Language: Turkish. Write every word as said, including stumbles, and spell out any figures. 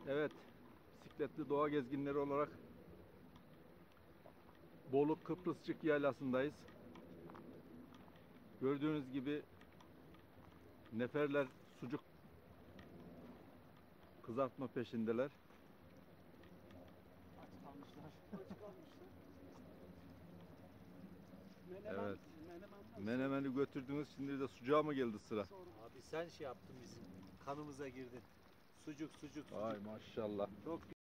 Evet, bisikletli doğa gezginleri olarak Bolu Kıbrısçık Yaylası'ndayız. Gördüğünüz gibi neferler sucuk kızartma peşindeler. Aç kalmışlar. Aç kalmışlar. Menemen, Evet. menemen Menemeni götürdünüz, şimdi de sucuğa mı geldi sıra? Abi sen şey yaptın bizim kanımıza girdin. Sucuk sucuk sucuk. Ay maşallah. Çok